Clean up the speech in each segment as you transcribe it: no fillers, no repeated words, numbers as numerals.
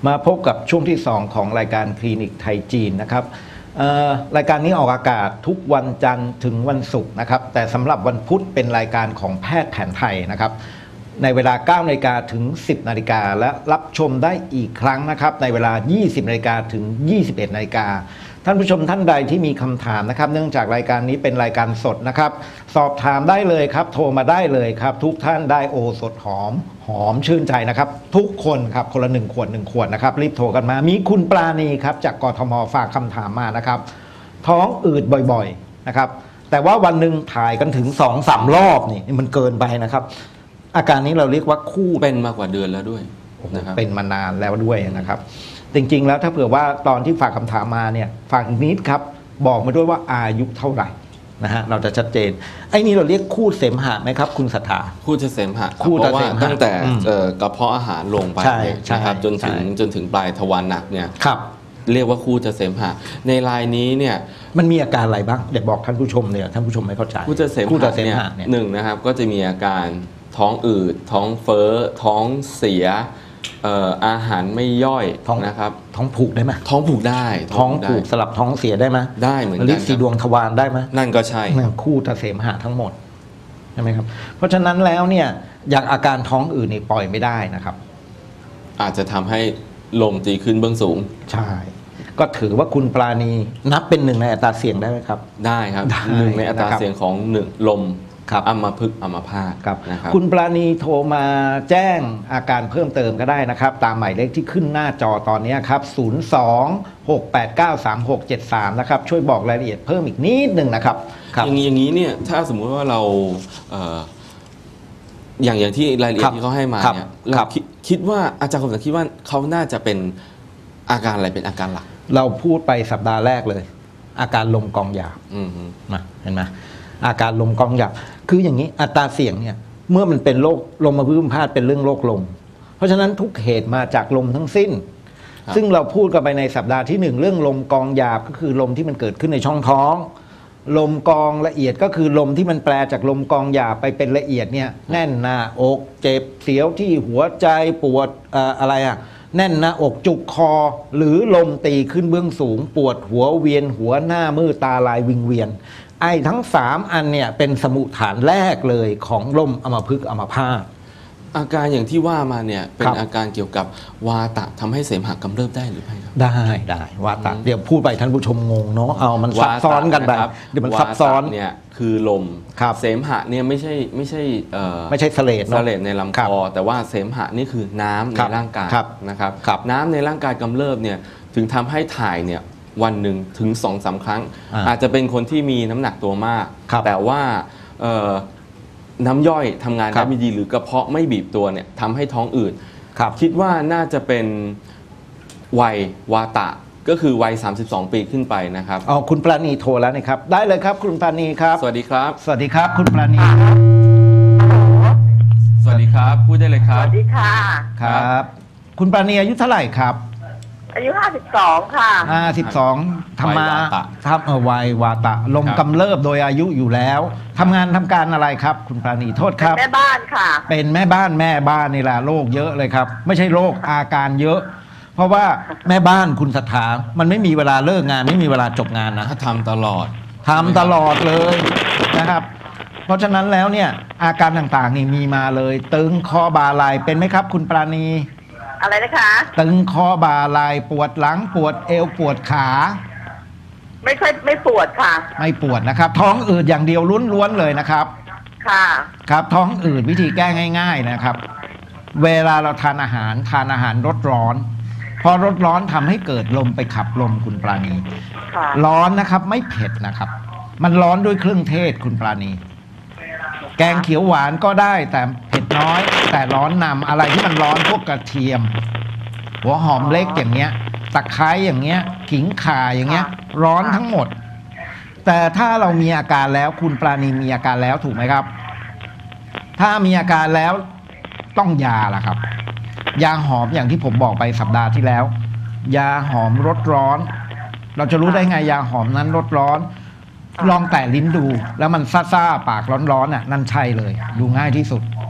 มาพบกับช่วงที่2ของรายการคลินิกไทยจีนนะครับรายการนี้ออกอากาศทุกวันจันทร์ถึงวันศุกร์นะครับแต่สำหรับวันพุธเป็นรายการของแพทย์แผนไทยนะครับในเวลา 9 นาฬิกาถึง 10 นาฬิกาและรับชมได้อีกครั้งนะครับในเวลา 20 นาฬิกาถึง 21 นาฬิกาท่านผู้ชมท่านใดที่มีคำถามนะครับเนื่องจากรายการนี้เป็นรายการสดนะครับสอบถามได้เลยครับโทรมาได้เลยครับทุกท่านได้โอสถหอมชื่นใจนะครับทุกคนครับคนละ1 ขวดนะครับรีบโทรกันมามีคุณปราณีครับจากกทมฝากคำถามมานะครับท้องอืดบ่อยๆนะครับแต่ว่าวันหนึ่งถ่ายกันถึง 2-3 รอบนี่มันเกินไปนะครับอาการนี้เราเรียกว่าคู่เป็นมากว่าเดือนแล้วด้วยนะครับเป็นมานานแล้วด้วยนะครับจริงๆแล้วถ้าเผื่อว่าตอนที่ฝากคำถามมาเนี่ยฝากนิดครับบอกมาด้วยว่าอายุเท่าไหร่นะฮะเราจะชัดเจนไอ้นี่เราเรียกคูดเสมหะไหมครับคุณศรัทธาคูดเสมหะเพราะว่าตั้งแต่กระเพาะอาหารลงไปนะครับจนถึงปลายทวารหนักเนี่ยเรียกว่าคูดเสมหะในรายนี้เนี่ยมันมีอาการอะไรบ้างเดี๋ยวบอกท่านผู้ชมเนี่ยท่านผู้ชมไม่เข้าใจคูดเสมหะเนี่ยหนึ่งนะครับก็จะมีอาการท้องอืดท้องเฟ้อท้องเสียอาหารไม่ย่อยนะครับท้องผูกได้ไหมท้องผูกได้ท้องผูกสลับท้องเสียได้ไหมได้เหมือนกันลิ้นสีดวงทวารได้ไหมนั่นก็ใช่คู่เสมหะทั้งหมดใช่ไหมครับเพราะฉะนั้นแล้วเนี่ยอย่างอาการท้องอืดนี่ปล่อยไม่ได้นะครับอาจจะทำให้ลมตีขึ้นเบื้องสูงใช่ก็ถือว่าคุณปราณีนับเป็น1ในอัตราเสี่ยงได้ไหมครับได้ครับ1ในอัตราเสี่ยงของ1ลมอัมพฤกษ์อัมพาตนะครับคุณปราณีโทรมาแจ้งอาการเพิ่มเติมก็ได้นะครับตามหมายเลขที่ขึ้นหน้าจอตอนนี้ครับ02-689-3673นะครับช่วยบอกรายละเอียดเพิ่มอีกนิดหนึ่งนะครับอย่างนี้เนี่ยถ้าสมมุติว่าเราอย่างที่รายละเอียดที่เขาให้มาเนี่ยเราคิดว่าอาจารย์คมสันคิดว่าเขาน่าจะเป็นอาการอะไรเป็นอาการหลักเราพูดไปสัปดาห์แรกเลยอาการลมกองหยาบเห็นไหมอาการลมกองหยาบคืออย่างนี้อัตราเสี่ยงเนี่ยเมื่อมันเป็นโรคลมพึมพาตเป็นเรื่องโรคลมเพราะฉะนั้นทุกเหตุมาจากลมทั้งสิ้นซึ่งเราพูดกันไปในสัปดาห์ที่1เรื่องลมกองหยาบก็คือลมที่มันเกิดขึ้นในช่องท้องลมกองละเอียดก็คือลมที่มันแปลจากลมกองหยาบไปเป็นละเอียดเนี่ยแน่นหน้าอกเจ็บเสียวที่หัวใจปวดอะไรแน่นหน้าอกจุกคอหรือลมตีขึ้นเบื้องสูงปวดหัวเวียนหัวหน้ามืดตาลายวิงเวียนไอ้ทั้ง3อันเนี่ยเป็นสมุฏฐานแรกเลยของลมอัมพฤกษ์อัมพาตอาการอย่างที่ว่ามาเนี่ยเป็นอาการเกี่ยวกับวาตะทำให้เสมหะกำเริบได้หรือไม่ครับได้วาตะเดี๋ยวพูดไปท่านผู้ชมงงเนาะเอามันซับซ้อนกันไปเดี๋ยวมันซับซ้อนเนี่ยคือลมเสมหะเนี่ยไม่ใช่เสลดในลำคอแต่ว่าเสมหะนี่คือน้ำในร่างกายนะครับน้ำในร่างกายกำเริบเนี่ยถึงทำให้ถ่ายเนี่ยวันหนึ่งถึง 2-3 ครั้งอาจจะเป็นคนที่มีน้ำหนักตัวมากแต่ว่าน้ำย่อยทำงานได้ไม่ดีหรือกระเพาะไม่บีบตัวเนี่ยทำให้ท้องอืดคิดว่าน่าจะเป็นวัยวาตะก็คือวัย32 ปีขึ้นไปนะครับคุณปราณีโทรแล้วนะครับได้เลยครับคุณปราณีครับสวัสดีครับสวัสดีครับคุณปราณีสวัสดีครับพูดได้เลยครับสวัสดีค่ะครับคุณปราณีอายุเท่าไหร่ครับอายุ52ค่ะ 52ทำมาวัยวาตะลมกำเริบโดยอายุอยู่แล้วทำการอะไรครับคุณปราณีโทษครับแม่บ้านค่ะเป็นแม่บ้านนี่แหละโรคเยอะเลยครับไม่ใช่โรคอาการเยอะเพราะว่าแม่บ้านคุณศรัทธามันไม่มีเวลาเลิกงานไม่มีเวลาจบงานนะทำตลอดเลยนะครับเพราะฉะนั้นแล้วเนี่ยอาการต่างๆนี่มีมาเลยตึงคอบ่าไหล่เป็นไหมครับคุณปราณีอะไรนะคะตึงคอบ่าไหล่ปวดหลังปวดเอวปวดขาไม่ปวดค่ะไม่ปวดนะครับท้องอืดอย่างเดียวล้วนๆเลยนะครับค่ะครับท้องอืดวิธีแก้ง่ายๆนะครับเวลาเราทานอาหารรสร้อนพอรสร้อนทำให้เกิดลมไปขับลมคุณปราณีร้อนนะครับไม่เผ็ดนะครับมันร้อนด้วยเครื่องเทศคุณปราณีแกงเขียวหวานก็ได้แต่เผ็ดน้อยแต่ร้อนนำอะไรที่มันร้อนพวกกระเทียมหัวหอมเล็กอย่างเงี้ยตะไคร้อย่างเงี้ยขิงข่าอย่างเงี้ยร้อนทั้งหมดแต่ถ้าเรามีอาการแล้วคุณปราณีมีอาการแล้วถูกไหมครับถ้ามีอาการแล้วต้องยาล่ะครับยาหอมอย่างที่ผมบอกไปสัปดาห์ที่แล้วยาหอมรสร้อนเราจะรู้ได้ไงยาหอมนั้นรสร้อนลองแตะลิ้นดูแล้วมันซ่าๆปากร้อนๆนั่นใช่เลยดูง่ายที่สุด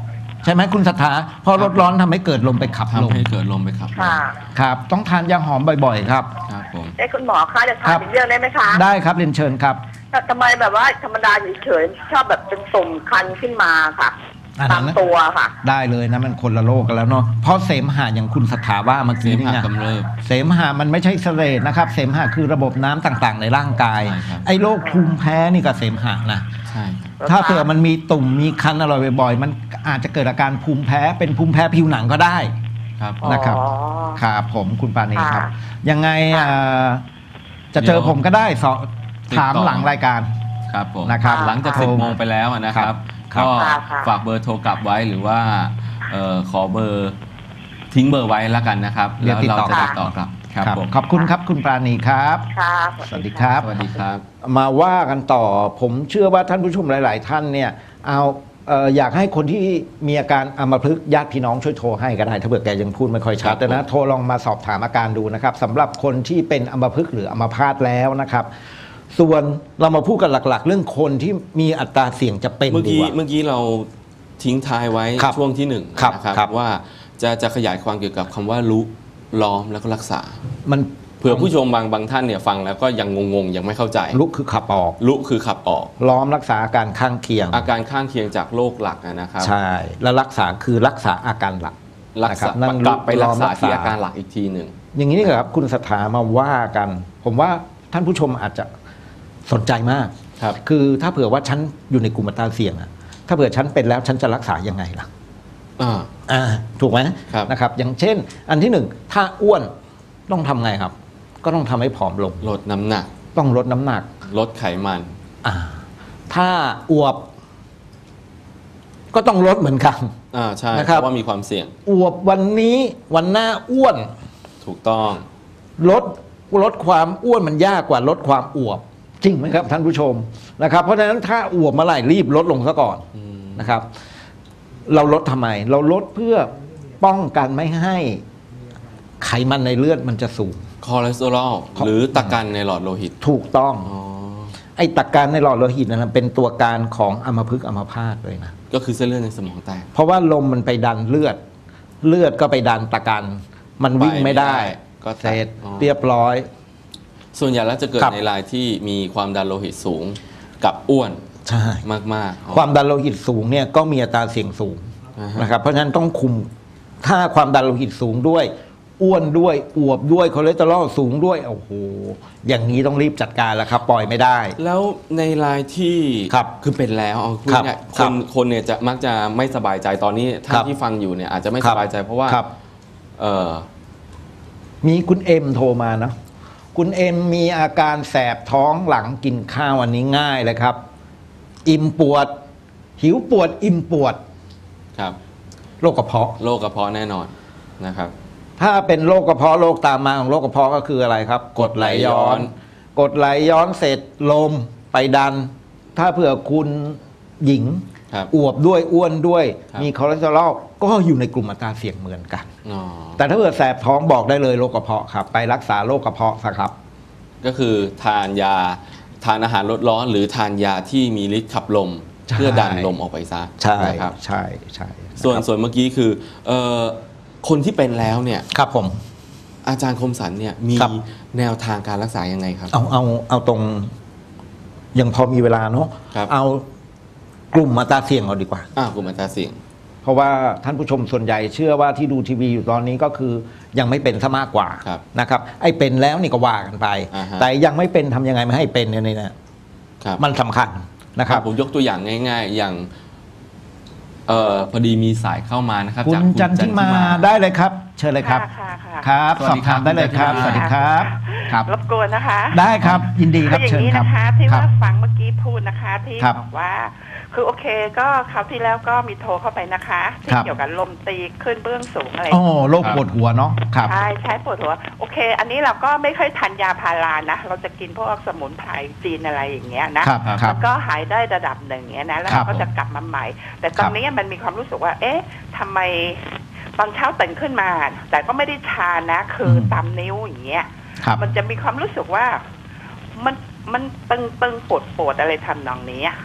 ใช่ไหมคุณศรัทธาพอรถร้อนทำให้เกิดลมไปขับลมทำให้เกิดลมไปขับลมค่ะครับต้องทานยาหอมบ่อยๆครับครับผมคุณหมอคะจะครัถามบอีกเรื่องได้ไหมคะได้ครับเรียนเชิญครับแต่ทำไมแบบว่าธรรมดาเฉยๆชอบแบบเป็นตุ่มคันขึ้นมาค่ะอันนั้นตามตัวค่ะได้เลยนะมันคนละโรคกันแล้วเนาะเพราะเสมหะอย่างคุณศรัทธาว่าเมื่อเสกี้มนี่หะไงกำเริบเสมหะมันไม่ใช่เสลดนะครับเสมหะคือระบบน้ำต่างๆ ในร่างกายใช่ครับไอ้โรคภูมิแพ้นี่ก็เสมหะนะใช่ครับถ้าเผื่อมันมีตุ่มมีคันอร่อยบ่อยๆมันอาจจะเกิดอาการภูมิแพ้เป็นภูมิแพ้ผิวหนังก็ได้ครับนะครับอ๋อครับผมคุณปานีครับค่ะยังไงค่ะจะเจอผมก็ได้สอบติดต่อถามหลังรายการครับผมนะครับหลังจากโทร 10 โมงไปแล้วนะครับครับก็ค่ะฝากเบอร์โทรกลับไว้หรือว่าขอเบอร์ทิ้งเบอร์ไว้แล้วกันนะครับเดี๋ยวติดต่อเราจะติดต่อกลับครับผมขอบคุณครับคุณปราณีครับค่ะสวัสดีครับสวัสดีครับมาว่ากันต่อผมเชื่อว่าท่านผู้ชมหลาย ๆ ท่านเนี่ยอยากให้คนที่มีอาการอัมพฤกษ์ญาติพี่น้องช่วยโทรให้ก็ได้ถ้าเผื่อแกยังพูดไม่ค่อยชัดครับนะโทรลองมาสอบถามอาการดูนะครับสำหรับคนที่เป็นอัมพฤกษ์หรืออัมพาตแล้วนะครับ ส่วนเรามาพูดกันหลัก ๆ เรื่องคนที่มีอัตราเสี่ยงจะเป็นเมื่อดีกี้กว่าเมื่อกี้เราทิ้งท้ายไว้ครับช่วงที่หนึ่งครับนะครับครับว่าจะขยายความเกี่ยวกับคำว่ารู้ล้อมแล้วก็รักษามันเผื่อผู้ชมบางท่านเนี่ยฟังแล้วก็ยังงงๆยังไม่เข้าใจลุกคือขับออกลุคือขับออกล้อมรักษาอาการข้างเคียงอาการข้างเคียงจากโรคหลักนะครับใช่ แล้วรักษาคือรักษาอาการหลักรักษานะครับนั่นกลับไปรักษาล้อมรักษาที่อาการหลักอีกทีหนึ่งอย่างนี้นี่ครับคุณศรัทธามาว่ากัน ผมว่าท่านผู้ชมอาจจะสนใจมากครับคือถ้าเผื่อว่าฉันอยู่ในกลุ่มอัตราเสี่ยงอะถ้าเผื่อฉันเป็นแล้วฉันจะรักษายังไงล่ะ ถูกไหมครับนะครับ อย่างเช่น อันที่หนึ่งถ้าอ้วนต้องทำไงครับ ก็ต้องทำให้ผอมลงลดน้ำหนักต้องลดน้ำหนักลดไขมันถ้าอวบ ก็ต้องลดเหมือนกันใช่นะครับเพราะว่ามีความเสี่ยงอวบวันนี้วันหน้าอ้วนถูกต้องลดความอ้วนมันยากกว่าลดความอวบ จริงไหมครับท่านผู้ชมนะครับ เพราะฉะนั้นถ้าอวบเมื่อไหร่รีบลดลงซะก่อนนะครับ เราลดทำไม เราลดเพื่อป้องกันไม่ให้ไขมันในเลือดมันจะสูงคอเลสเตอรอลหรือตะกันในหลอดโลหิตถูกต้องอ๋อไอ้ตะการในหลอดโลหิตนั้นเป็นตัวการของอัมพฤกษ์อัมพาตเลยนะก็คือเส้นเลือดในสมองแตกเพราะว่าลมมันไปดันเลือดก็ไปดันตะการมันวิ่งไม่ได้ก็เสร็จอ๋อเรียบร้อยส่วนใหญ่แล้วจะเกิดครับในรายที่มีความดันโลหิตสูงกับอ้วนใช่มากๆอ๋อความดันโลหิตสูงเนี่ยก็มีอัตราเสี่ยงสูงอ่าฮะนะครับเพราะฉะนั้นต้องคุมถ้าความดันโลหิตสูงด้วย อ้วนด้วยอวบด้วยคอเลสเตอรอลสูงด้วยโอ้โหอย่างนี้ต้องรีบจัดการแล้วครับ ปล่อยไม่ได้แล้วในรายที่ครับคือเป็นแล้วเอาพูดครับง่ายๆครัคนเนี่ยจะมักจะไม่สบายใจตอนนี้ท่าครันบที่ฟังอยู่เนี่ยอาจจะไม่ครัสบบายใจเพราะว่าครับเอ่อมีคุณเอ็มโทรมานะคุณเอ็มมีอาการแสบท้องหลังกินข้าวอันนี้ง่ายเลยครับ อิ่มปวด หิวปวดอิ่มปวดครับโรคกระเพาะโรคกระเพาะแน่นอนนะครับถ้าเป็นโรคกระเพาะโรคตามมาของโรคกระเพาะก็คืออะไรครับกรดไหลย้อน กรดไหลย้อนเสร็จลมไปดัน ถ้าเผื่อคุณหญิงครับอวบด้วยอ้วนด้วยครับมีคอเลสเตอรอลก็อยู่ในกลุ่มอัตราเสี่ยงเหมือนกันอ๋อแต่ถ้าเผื่อแสบท้องบอกได้เลยโรคกระเพาะครับ ไปรักษาโรคกระเพาะซะครับก็คือทานอาหารลดร้อนหรือทานยาที่มีฤทธิ์ขับลมใช่เพื่อดันลมออกไปซะใช่นะครับใช่ใช่ส่วนนะครับส่วนเมื่อกี้คือคนที่เป็นแล้วเนี่ยครับผมอาจารย์คมสันเนี่ยมีครับแนวทางการรักษายังไงครับเอาตรงยังพอมีเวลาเนาะครับเอากลุ่มอัตราเสี่ยงเอาดีกว่ากลุ่มอัตราเสี่ยงเพราะว่าท่านผู้ชมส่วนใหญ่เชื่อว่าที่ดูทีวีอยู่ตอนนี้ก็คือยังไม่เป็นซะมากกว่าครับนะครับ ไอ้เป็นแล้วนี่ก็ว่ากันไปอ่าฮะแต่ยังไม่เป็นทำยังไงไม่ให้เป็นเนี่ยนะครับ มันสำคัญนะครับผมยกตัวอย่างง่าย ๆ อย่างพอดีมีสายเข้ามานะครับคุจากณจันทิมาได้เลยครับ เชิญเลยครับค่ะค่ะครับสวัสสอดีบครัถาบมได้เลยครับคุณสจัวัน สทิมาดีครับครับรบกวนนะคะได้ครับยินดีครับคืออย่าเชิญงนี้ครับนะคะ ที่ครัว่าบฟังเมื่อกี้พูดนะคะ ที่ครับบอกว่า คือโอเคก็คราวที่แล้วก็มีโทรเข้าไปนะคะที่ครับเกี่ยวกับลมตีขึ้นเบื้องสูงอะไรโอ้โรคปวดหัวเนาะครับใช้ปวดหัวโอเค อันนี้เราก็ไม่ค่อยทานยาพารานะ เราจะกินพวกสมุนไพรจีนอะไรอย่างเงี้ยนะครับครัแล้บวก็หายได้ระดับหนึ่งเงี้ยนะแล้วครับเราก็จะกลับมาใหม่ แต่ตอนนี้มันมีความรู้สึกว่า เอ๊ะทำไมตอนเช้าตื่นขึ้นมา แต่ก็ไม่ได้ทานนะ คือตามนิ้วอย่างเงี้ยครับมันจะมีความรู้สึกว่ามันตึงปวดอะไรทำนองนี้อะ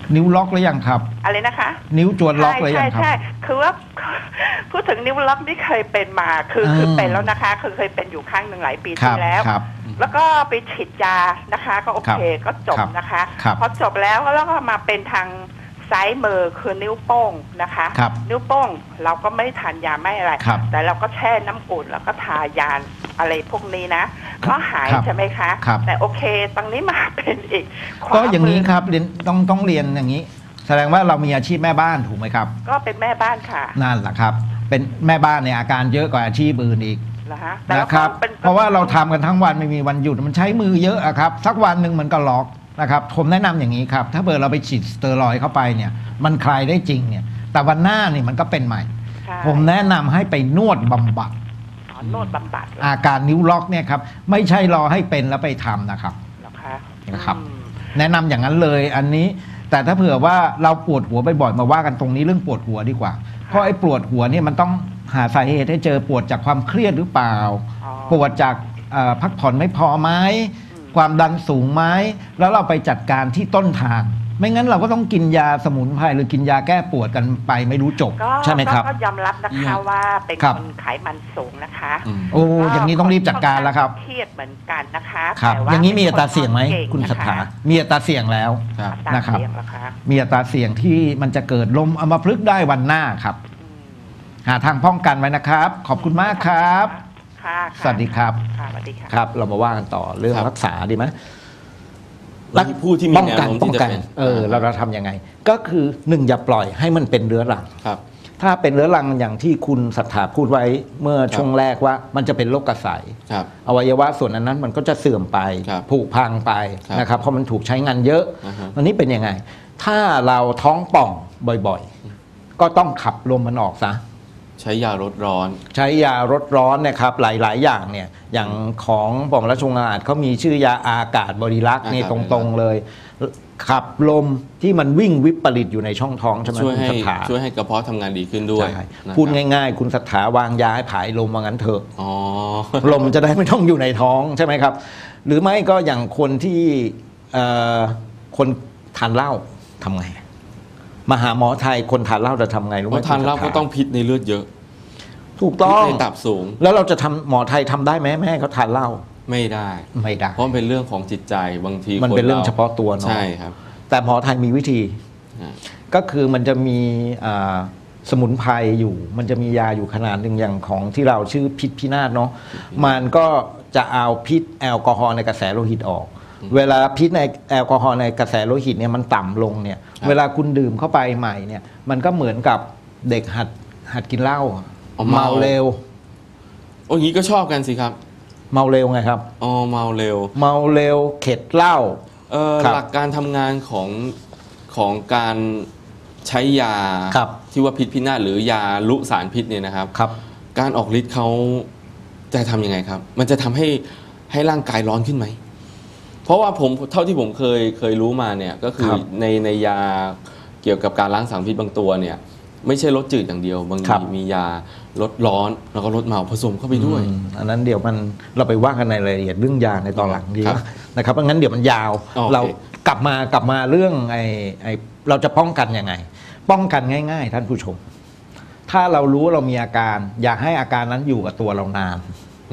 นิ้วล็อกหรือยังครับอะไรนะคะนิ้วจวนล็อกหรือยังครับใช่คือว่า พูดถึงนิ้วล็อกนี่เคยเป็นมาคือเป็นแล้วนะคะคือเคยเป็นอยู่ครั้งหนึ่งหลายปีที่แล้วแล้วก็ไปฉีดยานะคะก็โอเคก็จบนะคะพอจบแล้วก็มาเป็นทางซ้ายมือคือนิ้วโป้งนะคะนิ้วโป้งเราก็ไม่ทานยาไม่อะไรแต่เราก็แช่น้ำอุ่นแล้วก็ทายาอะไรพวกนี้นะก็หายใช่ไหมคะแต่โอเคตรงนี้มาเป็นอีกก็อย่างนี้ครับต้องเรียนอย่างนี้แสดงว่าเรามีอาชีพแม่บ้านถูกไหมครับก็เป็นแม่บ้านค่ะนั่นแหละครับเป็นแม่บ้านเนี่ยอาการเยอะกว่าอาชีพอื่นอีกนะครับเพราะว่าเราทำกันทั้งวันไม่มีวันหยุดมันใช้มือเยอะครับสักวันหนึ่งมันก็ล็อกนะครับผมแนะนำอย่างนี้ครับถ้าเกิดเราไปฉีดสเตียรอยด์เข้าไปเนี่ยมันคลายได้จริงเนี่ยแต่วันหน้านี่มันก็เป็นใหม่ผมแนะนำให้ไปนวดบำบัดนวดบำบัดอาการนิ้วล็อกเนี่ยครับไม่ใช่รอให้เป็นแล้วไปทำนะครับนะครับแนะนำอย่างนั้นเลยอันนี้แต่ถ้าเผื่อว่าเราปวดหัวบ่อยๆมาว่ากันตรงนี้เรื่องปวดหัวดีกว่าเพราะไอ้ปวดหัวเนี่ยมันต้องหาสาเหตุให้เจอปวดจากความเครียดหรือเปล่าปวดจากพักผ่อนไม่พอไหมความดันสูงไหมแล้วเราไปจัดการที่ต้นทางไม่งั้นเราก็ต้องกินยาสมุนไพรหรือกินยาแก้ปวดกันไปไม่รู้จบใช่ไหมครับก็ยอมรับนะคะว่าเป็นคนไขมันสูงนะคะโอ้อย่างนี้ต้องรีบจัดการแล้วครับเครียดเหมือนกันนะคะแต่ว่าอย่างนี้มีอัตราเสี่ยงไหมคุณศรัทธามีอัตราเสี่ยงแล้วนะครับมีอัตราเสี่ยงที่มันจะเกิดลมอัมพฤกษ์ได้วันหน้าครับหาทางป้องกันไว้นะครับขอบคุณมากครับสวัสดีครับครับเรามาว่ากันต่อเรื่องรักษาดีไหมผู้ที่มีแนวโน้มที่จะเป็นเราทำยังไงก็คือหนึ่งอย่าปล่อยให้มันเป็นเรื้อรังถ้าเป็นเรื้อรังอย่างที่คุณศรัทธาพูดไว้เมื่อช่วงแรกว่ามันจะเป็นโรคกระสายอวัยวะส่วนนั้นมันก็จะเสื่อมไปผุพังไปนะครับเพราะมันถูกใช้งานเยอะวันนี้เป็นยังไงถ้าเราท้องป่องบ่อยๆก็ต้องขับลมมันออกซะใช้ยาลดร้อนใช้ยาลดร้อนนะครับหลายๆอย่างเนี่ยอย่างของหม่อมราชวงศ์อาจเขามีชื่อยาอากาศบริรักษ์นี่ตรงๆเลยขับลมที่มันวิ่งวิปริตอยู่ในช่องท้องใช่ไหมคุณศรัทธาช่วยให้กระเพาะทำงานดีขึ้นด้วยพูดง่ายๆคุณศรัทธาวางยาให้ผายลมว่างั้นเถอะลมจะได้ไม่ต้องอยู่ในท้องใช่ไหมครับหรือไม่ก็อย่างคนที่คนทานเหล้าทำไงมาหาหมอไทยคนทานเหล้าจะทำไงรู้ไหมทานเหล้าก็ต้องพิษในเลือดเยอะถูกต้องในตับสูงแล้วเราจะทำหมอไทยทำได้ไหมแม่เขาทานเหล้าไม่ได้เพราะเป็นเรื่องของจิตใจบางทีมันเป็นเรื่องเฉพาะตัวเนาะใช่ครับแต่หมอไทยมีวิธีก็คือมันจะมีสมุนไพรอยู่มันจะมียาอยู่ขนาดหนึ่งอย่างของที่เราชื่อพิษพินาศเนาะมันก็จะเอาพิษแอลกอฮอล์ในกระแสโลหิตออกเวลาพิษในแอลกอฮอล์ในกระแสโลหิตเนี่ยมันต่ำลงเนี่ยเวลาคุณดื่มเข้าไปใหม่เนี่ยมันก็เหมือนกับเด็กหัดกินเหล้าเมาเร็วโอ้ยงี้ก็ชอบกันสิครับเมาเร็วไงครับอ๋อเมาเร็วเข็ดเหล้าหลักการทำงานของการใช้ยาที่ว่าพิษพินาศหรือยาลุสารพิษเนี่ยนะครับการออกฤทธิ์เขาจะทำยังไงครับมันจะทำให้ร่างกายร้อนขึ้นไหมเพราะว่าผมเท่าที่ผมเคยรู้มาเนี่ยก็คือในยาเกี่ยวกับการล้างสารพิษบางตัวเนี่ยไม่ใช่ลดจืดอย่างเดียวบางทีมียาลดร้อนแล้วก็ลดเมาผสมเข้าไปด้วยอันนั้นเดี๋ยวเราไปว่ากันในรายละเอียดเรื่องยาในตอนหลังดีนะครับเพราะงั้นเดี๋ยวมันยาวเรากลับมาเรื่องเราจะป้องกันยังไงป้องกันง่ายๆท่านผู้ชมถ้าเรารู้เรามีอาการอยากให้อาการนั้นอยู่กับตัวเรานาน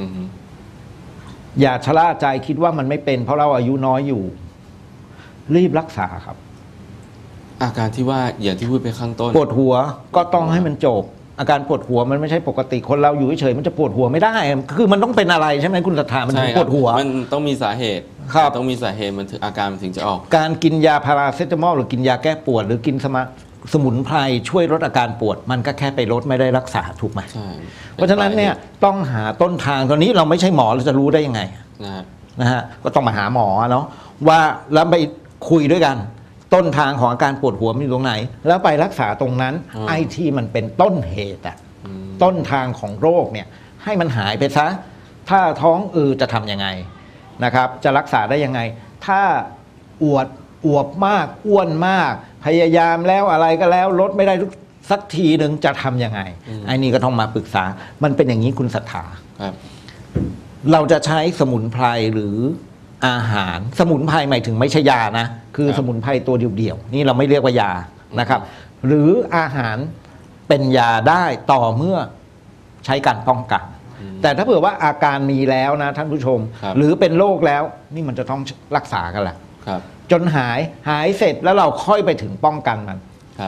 อย่าชะล่าใจคิดว่ามันไม่เป็นเพราะเราอายุน้อยอยู่รีบรักษาครับอาการที่ว่าอย่างที่พูดไปข้างต้นปวดหัวก็ต้องให้มันจบอาการปวดหัวมันไม่ใช่ปกติคนเราอยู่เฉยๆมันจะปวดหัวไม่ได้คือมันต้องเป็นอะไรใช่ไหมคุณศรัทธามันถึงปวดหัวมันต้องมีสาเหตุต้องมีสาเหตุมันถึงอาการมันถึงจะออกการกินยาพาราเซตามอลหรือกินยาแก้ปวดหรือกินสมุนไพรช่วยลดอาการปวดมันก็แค่ไปลดไม่ได้รักษาถูกไหมใช่เพราะฉะนั้นเนี่ยต้องหาต้นทางตอนนี้เราไม่ใช่หมอเราจะรู้ได้ยังไงนะฮะก็ต้องมาหาหมอเนาะว่าแล้วไปคุยด้วยกันต้นทางของอาการปวดหัวมันอยู่ตรงไหนแล้วไปรักษาตรงนั้นไอ้ที่มันเป็นต้นเหตุต้นทางของโรคเนี่ยให้มันหายไปซะถ้าท้องจะทำยังไงนะครับจะรักษาได้ยังไงถ้าอวบมากอ้วนมากพยายามแล้วอะไรก็แล้วลดไม่ได้สักทีหนึ่งจะทำยังไงไอ้นี่ก็ต้องมาปรึกษามันเป็นอย่างนี้คุณศรัทธาเราจะใช้สมุนไพรหรืออาหารสมุนไพรหมายถึงไม่ใช่ยานะคือสมุนไพรตัวเดียวๆนี่เราไม่เรียกว่ายานะครับหรืออาหารเป็นยาได้ต่อเมื่อใช้การป้องกันแต่ถ้าเผื่อว่าอาการมีแล้วนะท่านผู้ชมหรือเป็นโรคแล้วนี่มันจะต้องรักษากันแหละจนหายเสร็จแล้วเราค่อยไปถึงป้องกันมัน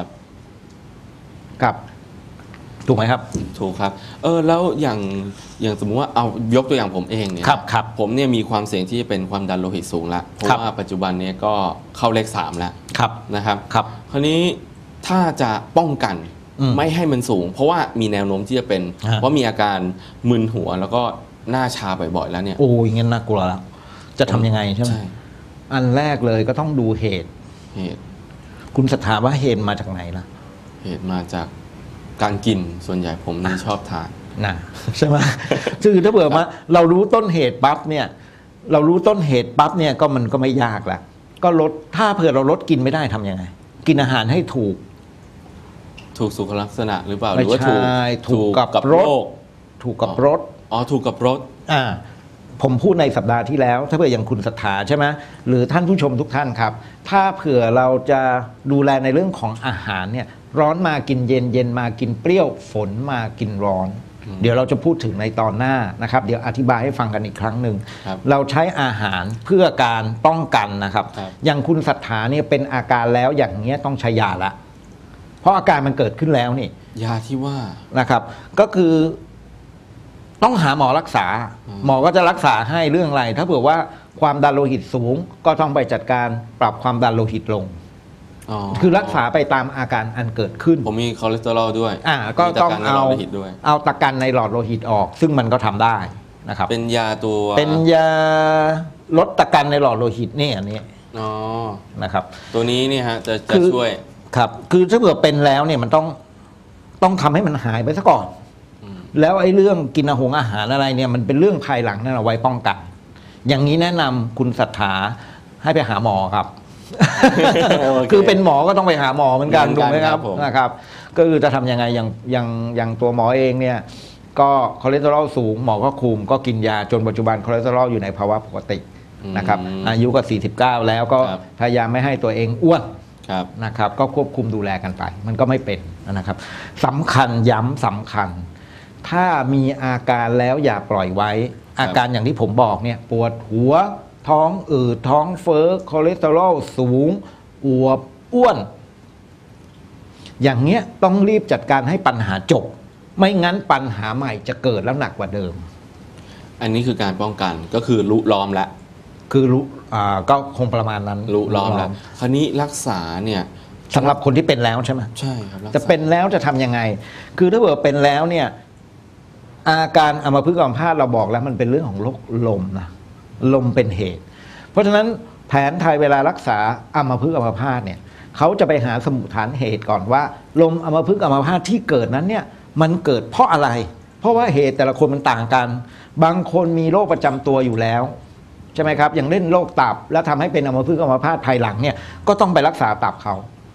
ครับถูกไหมครับถูกครับแล้วอย่างสมมุติว่าเอายกตัวอย่างผมเองเนี่ยครับผมเนี่ยมีความเสี่ยงที่จะเป็นความดันโลหิตสูงแล้วเพราะว่าปัจจุบันนี้ก็เข้าเลข3แล้วนะครับคราวนี้ถ้าจะป้องกันไม่ให้มันสูงเพราะว่ามีแนวโน้มที่จะเป็นเพราะมีอาการมึนหัวแล้วก็หน้าชาบ่อยๆแล้วเนี่ยโอ้ยงั้นน่ากลัวแล้วจะทำยังไงใช่ไหมอันแรกเลยก็ต้องดูเหตุคุณศรัทธาว่าเหตุมาจากไหนล่ะเหตุมาจากการกินส่วนใหญ่ผมนี่ชอบทานนะใช่ไหมคือถ้าเผื่อมาเรารู้ต้นเหตุปั๊บเนี่ยเรารู้ต้นเหตุปั๊บเนี่ยก็มันก็ไม่ยากละก็ลดถ้าเผื่อเราลดกินไม่ได้ทำยังไงกินอาหารให้ถูกสุขลักษณะหรือเปล่าหรือว่าถูกกับรสถูกกับรสถูกกับรสผมพูดในสัปดาห์ที่แล้วถ้าเผื่ออย่างคุณศรัทธาใช่ไหมหรือท่านผู้ชมทุกท่านครับถ้าเผื่อเราจะดูแลในเรื่องของอาหารเนี่ยร้อนมากินเย็นเย็นมากินเปรี้ยวฝนมากินร้อนเดี๋ยวเราจะพูดถึงในตอนหน้านะครับเดี๋ยวอธิบายให้ฟังกันอีกครั้งหนึ่งเราใช้อาหารเพื่อการป้องกันนะครับอย่างคุณศรัทธาเนี่ยเป็นอาการแล้วอย่างเงี้ยต้องใช้ยาละเพราะอาการมันเกิดขึ้นแล้วนี่ยาที่ว่านะครับก็คือต้องหาหมอรักษาหมอก็จะรักษาให้เรื่องอะไรถ้าเผื่อว่าความดันโลหิตสูงก็ต้องไปจัดการปรับความดันโลหิตลงคือรักษาไปตามอาการอันเกิดขึ้นผมมีคอเลสเตอรอลด้วยก็ต้องเอาตะกันในหลอดโลหิตออกซึ่งมันก็ทำได้นะครับเป็นยาตัวเป็นยาลดตะกันในหลอดโลหิตนี่อันนี้นะครับตัวนี้นี่ฮะจะช่วยครับคือถ้าเผื่อเป็นแล้วเนี่ยมันต้องทำให้มันหายไปซะก่อนแล้วไอ้เรื่องกินอาหารอะไรเนี่ยมันเป็นเรื่องภายหลังนั่นเอาไว้ป้องกันอย่างนี้แนะนำคุณศรัทธาให้ไปหาหมอครับ คือเป็นหมอก็ต้องไปหาหมอเหมือนกันถูกไหมครับนะครับก็คือจะทำยังไงอย่างตัวหมอเองเนี่ยก็คอเลสเตอรอลสูงหมอก็คุมก็กินยาจนปัจจุบันคอเลสเตอรอลอยู่ในภาวะปกตินะครับอายุก็49แล้วก็พยายามไม่ให้ตัวเองอ้วนนะครับก็ควบคุมดูแลกันไปมันก็ไม่เป็นนะครับสำคัญย้ำสำคัญถ้ามีอาการแล้วอย่าปล่อยไว้อาการอย่างที่ผมบอกเนี่ยปวดหัวท้องอืดท้องเฟ้อคอเลสเตอรอลสูงอวบอ้วนอย่างเงี้ยต้องรีบจัดการให้ปัญหาจบไม่งั้นปัญหาใหม่จะเกิดแล้วหนักกว่าเดิมอันนี้คือการป้องกันก็คือรู้ล้อมแล้วคือรู้ก็คงประมาณนั้นรู้ล้อมแล้วคราวนี้รักษาเนี่ยสำหรับคนที่เป็นแล้วใช่ไหมใช่ครับจะเป็นแล้วจะทำยังไงคือถ้าเกิดเป็นแล้วเนี่ยอาการอัมพฤกษ์อัมพาตเราบอกแล้วมันเป็นเรื่องของโรคลมนะลมเป็นเหตุเพราะฉะนั้นแผนไทยเวลารักษาอัมพฤกษ์อัมพาตเนี่ยเขาจะไปหาสมุฏฐานเหตุก่อนว่าลมอัมพฤกษ์อัมพาตที่เกิดนั้นเนี่ยมันเกิดเพราะอะไรเพราะว่าเหตุแต่ละคนมันต่างกันบางคนมีโรคประจำตัวอยู่แล้วใช่ไหมครับอย่างเล่นโรคตับแล้วทำให้เป็นอัมพฤกษ์อัมพาตภายหลังเนี่ยก็ต้องไปรักษาตับเขา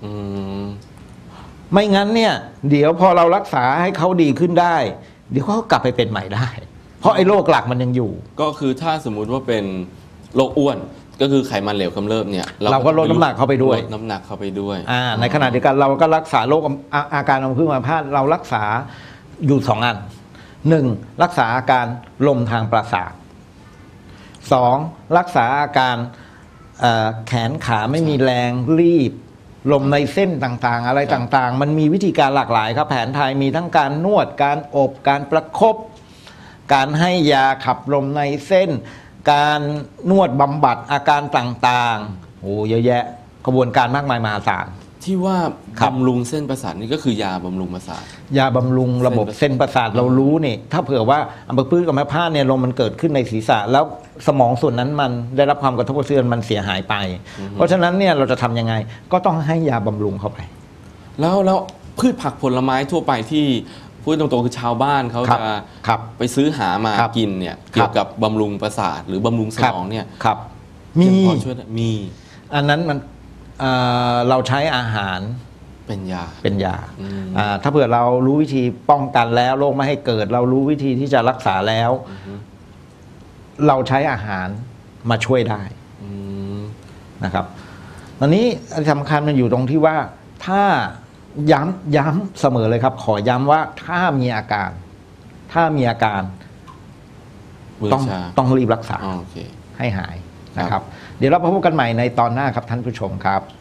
ไม่งั้นเนี่ยเดี๋ยวพอเรารักษาให้เขาดีขึ้นได้เดี๋ยวเขากลับไปเป็นใหม่ได้เพราะไอ้โรคหลักมันยังอยู่ก็คือถ้าสมมุติว่าเป็นโรคอ้วนก็คือไขมันเหลวกำเริบเนี่ยเราก็ลดน้ำหนักเข้าไปด้วยลดน้ำหนักเข้าไปด้วยในขณะเดียวกันเราก็รักษาโรคอาการอัมพฤกษ์อัมพาตเรารักษาอยู่2 อัน 1. รักษาอาการลมทางประสาท 2. รักษาอาการแขนขาไม่มีแรงรีบลมในเส้นต่างๆอะไรต่างๆมันมีวิธีการหลากหลายครับแผนไทยมีทั้งการนวดการอบการประคบการให้ยาขับลมในเส้นการนวดบำบัดอาการต่างๆโอ้เยอะแยะกระบวนการมากมายมหาศาลที่ว่าบำรุงเส้นประสาทนี่ก็คือยาบำรุงประสาทยาบำรุงระบบเส้นประสาทเรารู้นี่ถ้าเผื่อว่าอัมพฤกษ์อัมพาตเนี่ยลมมันเกิดขึ้นในศีรษะแล้วสมองส่วนนั้นมันได้รับความกระทบกระเทือนมันเสียหายไปเพราะฉะนั้นเนี่ยเราจะทำยังไงก็ต้องให้ยาบำรุงเข้าไปแล้วพืชผักผลไม้ทั่วไปที่พูดตรงๆคือชาวบ้านเขาจะไปซื้อหามากินเนี่ยเกี่ยวกับบำรุงประสาทหรือบำรุงสมองเนี่ยมีอันนั้นมันเราใช้อาหารเป็นยาถ้าเผื่อเรารู้วิธีป้องกันแล้วโรคไม่ให้เกิดเรารู้วิธีที่จะรักษาแล้วเราใช้อาหารมาช่วยได้นะครับตอนนี้สำคัญมันอยู่ตรงที่ว่าถ้าย้ำเสมอเลยครับขอย้ำว่าถ้ามีอาการต้องรีบรักษาให้หายนะครับเดี๋ยวเราพบกันใหม่ในตอนหน้าครับท่านผู้ชมครับ